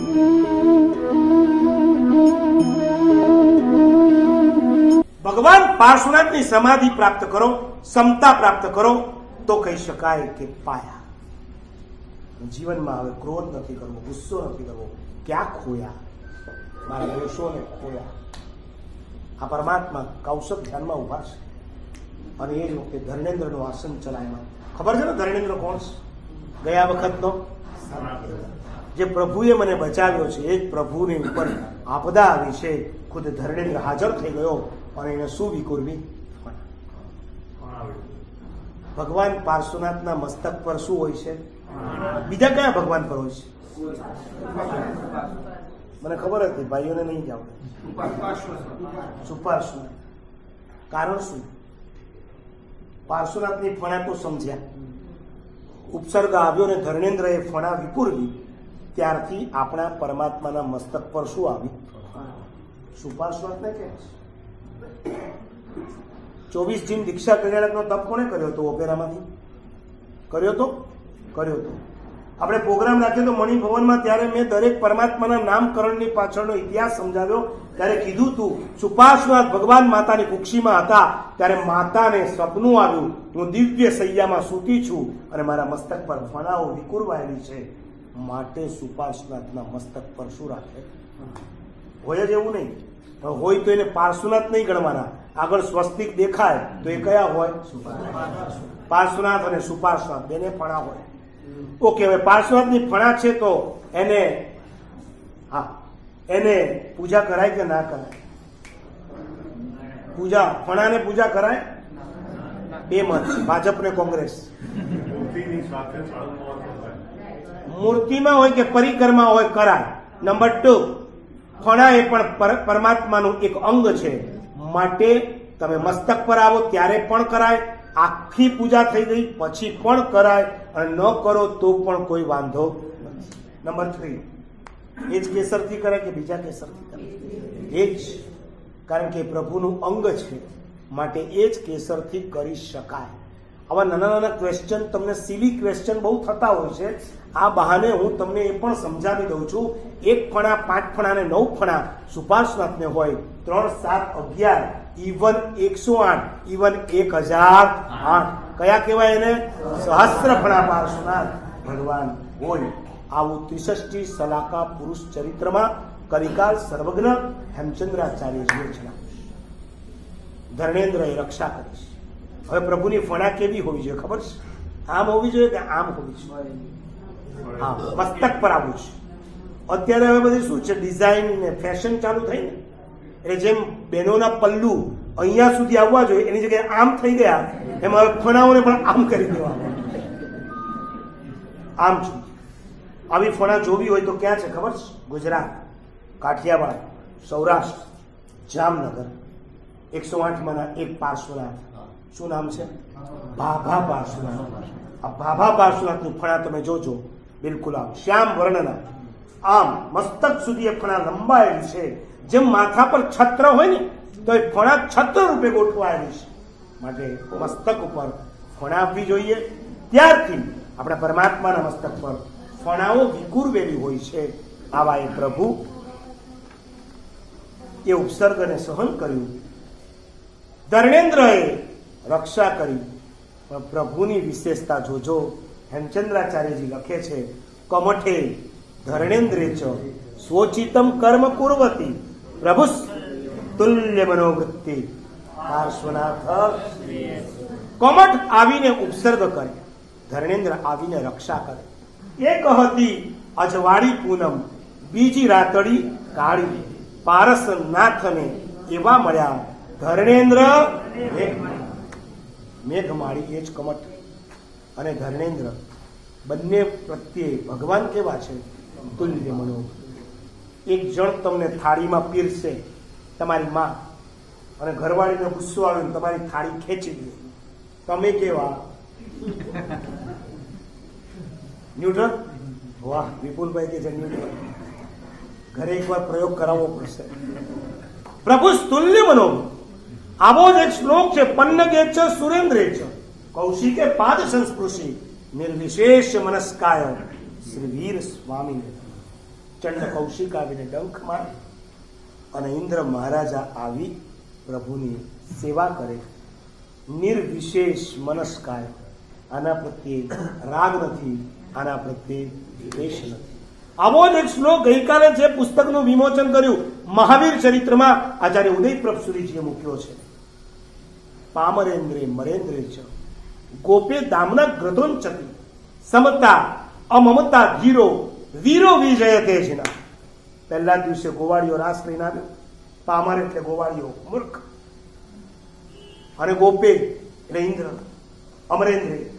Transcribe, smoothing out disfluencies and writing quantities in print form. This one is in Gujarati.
ભગવાન પાર્શ્વનાથની સમાધિ પ્રાપ્ત કરો, સમતા પ્રાપ્ત કરો તો કહી શકાય કે પાયા. જીવનમાં હવે ક્રોધ નથી કરવો, ગુસ્સો નથી કરવો. ક્યાં ખોયા? મારા દોષોને ખોયા. આ પરમાત્મા કૌશક ધ્યાનમાં ઉભા છે અને એ જ વખતે ધર્મેન્દ્રનું આસન ચલાવ્યા. ખબર છે ને ધર્મેન્દ્ર કોણ છે? ગયા વખતનો જે પ્રભુએ મને બચાવ્યો છે, એ જ પ્રભુની ઉપર આપદા આવી છે. ખુદ ધર્મેન્દ્ર હાજર થઈ ગયો અને એને શું વિકુરવી? ભગવાન પાર્શ્વનાથના મસ્તક પર શું હોય છે? બીજા કયા ભગવાન પર હોય છે? મને ખબર હતી, ભાઈઓને નહીં જાવ. સુપાર્શ્વ. કારણ શું? પાર્શ્વનાથની ફણા તો સમજ્યા, ઉપસર્ગ આવ્યો ને ધર્મેન્દ્ર એ ફણા વિકુરવી, ત્યારથી આપણા પરમાત્માના મસ્તક પર શું આવ્યું? સુપાર્શ્વનાથને કે 24 જીન દીક્ષા કલ્યાણકનો તપ કોને કર્યો હતો? ઓપેરામાંથી કર્યો તો. આપણે પ્રોગ્રામ રાખ્યો તો મણિભવનમાં, ત્યારે મેં દરેક પરમાત્માના નામકરણની પાછળનો ઇતિહાસ સમજાવ્યો. ત્યારે કીધું તું સુપાર્શ્વનાથ ભગવાન માતાની કુક્ષીમાં હતા, ત્યારે માતાને સપનું આવ્યું, હું દિવ્ય સૈયામાં સૂતી છું અને મારા મસ્તક પર ફણાઓ વિકુરવાયેલી છે, માટે સુપાર્શ્વનાથના મસ્તક પર શું રાખે? હોય જ એવું નહીં. હોય તો એને પાર્શ્વનાથ નહીં ગણવાના. આગળ સ્વસ્તિક દેખાય તો એ કયા હોય? પાર્શ્વનાથ અને સુપાર્શ્વનાથ બેને ફણા હોય. ઓકે, હવે પાર્શ્વનાથની ફણા છે તો એને પૂજા કરાય કે ના કરાય? ફણાને પૂજા કરાય? બે મત, ભાજપ ને કોંગ્રેસ. મૂર્તિમાં હોય કે પરિક્રમા હોય કરાય. નંબર 2, ફણા એ પણ પરમાત્માનું એક અંગ છે, માટે તમે મસ્તક પર આવો ત્યારે પણ કરાય, આખી પૂજા થઈ ગઈ પછી પણ કરાય, અને ન કરો તો પણ કોઈ વાંધો નથી. નંબર 3, એ જ કેસરથી કરે કે બીજા કેસરથી કરે? એ જ, કારણ કે પ્રભુનું અંગ છે, માટે એ જ કેસરથી કરી શકાય. આવા નાના નાના ક્વેશ્ચન, તમને સિલી ક્વેશ્ચન બહુ થતા હોય છે. આ બહાને હું તમને એ પણ સમજાવી દઉં છું. 1 ફણા, 5 ફણા અને 9 ફણા સુપાર્શ્વનાથને હોય, 3, 7, 11, ઇવન 108, ઇવન 1008. કયા કહેવાય એને? સહસ્ત્ર ફણા પાર્શ્વનાથ ભગવાન હોય. આવું 63 સલાકા પુરુષ ચરિત્રમાં કલિકાલ સર્વજ્ઞ હેમચંદ્રાચાર્યજીએ જણાવ્યું. ધર્મેન્દ્રએ રક્ષા કરી છે. હવે પ્રભુની ફણા કેવી હોવી જોઈએ ખબર છે? આમ હોવી જોઈએ કે આમ હોવી જોઈએ? હા, મસ્તક પર આવવું છે. અત્યારે હવે બધી શું છે, ડિઝાઇન ને ફેશન ચાલુ થઈ ને, એટલે જેમ બહેનોના પલ્લુ અહીંયા સુધી આવવા જોઈએ એની જગ્યાએ આમ થઈ ગયા, એમાં ફણાઓને પણ આમ કરી દેવા. આમ છે. આવી ફણા જોવી હોય તો ક્યાં છે ખબર છે? ગુજરાત, કાઠિયાવાડ, સૌરાષ્ટ્ર, જામનગર. 108માંના એક પાર્શ્વનાથ. શું નામ છે? ભાભા પાર્શ્વનાથ. આ ભાભા પાર્શ્વનાથની ફણા તમે જોજો, બિલકુલ આમ શ્યામ વર્ણના, આમ મસ્તક સુધી એ ફણા લંબાયેલી છે. જેમ માથા પર છત્ર હોય ને, તો એ ફણા છત્ર રૂપે ગોઠવાયેલી છે, માટે મસ્તક ઉપર ફણા આપવી જોઈએ. ત્યારથી આપણા પરમાત્માના મસ્તક પર ફણાઓ વિકુરવેલી હોય છે. આવા એ પ્રભુ એ ઉપસર્ગને સહન કર્યું. ધર્મેન્દ્રએ રક્ષા કરી. પણ પ્રભુની વિશેષતા જોજો. હેમચંદ્રાચાર્યજી લખે છે, કમઠે ધર્મેન્દ્રે ચ સ્વોચિતમ કર્મ કુર્વતી પ્રભુ તુલ્ય મનોવૃત્તિ પાર્શ્વનાથ. કમઠ આવીને ઉપસર્ગ કરે, ધર્મેન્દ્ર આવીને રક્ષા કરે. એક હતી અજવાળી પૂનમ, બીજી રાતડી કાળી, પારસનાથને એવા મળ્યા ધર્મેન્દ્ર મેઘમાળી. એ જ કમઠ અને ધર્મેન્દ્ર બંને પ્રત્યે ભગવાન કેવા છે? તુલ્ય મનો. એક જણ તમને થાળીમાં પીરસે, તમારી માં, અને ઘરવાળીને ગુસ્સો આવે તમારી થાળી ખેંચી દે, તમે કેવા? ન્યુટ્રલ. વાહ, વિપુલભાઈ કે છે ન્યુટ્રલ. ઘરે એકવાર પ્રયોગ કરાવવો પડશે. પ્રભુ તુલ્ય મનો. આવો જ એક શ્લોક છે, પન્નગે ચ સુરેન્દ્રે ચ કૌશિકે પાદ સંસ્પૃશી નિર્વિશેષ મનસ્કાય શ્રી વીર સ્વામી. ચંડ કૌશિક આવીને ડંખ મારે અને ઇન્દ્ર મહારાજા આવી પ્રભુની સેવા કરે, નિર્વિશેષ મનસ્કાય. આના પ્રત્યે રાગ નથી, આના પ્રત્યે દ્વેષ નથી. આવો જ એક શ્લોક ગઈકાલે જે પુસ્તકનું વિમોચન કર્યું મહાવીર ચરિત્રમાં આચાર્ય ઉદયપ્રભ સુરીજીએ મૂક્યો છે. પામરેન્દ્રે મરેન્દ્રે ચ ગોપે દામના ગ્રધોંચતી સમતા અમમતા ધીરો વીરો વિજયતે જિના. પહેલા દિવસે ગોવાળીઓ રાસ લઈને આવ્યો. પામર એટલે ગોવાળીઓ મૂર્ખ, અને ગોપે એટલે ઇન્દ્ર, અમરેન્દ્રે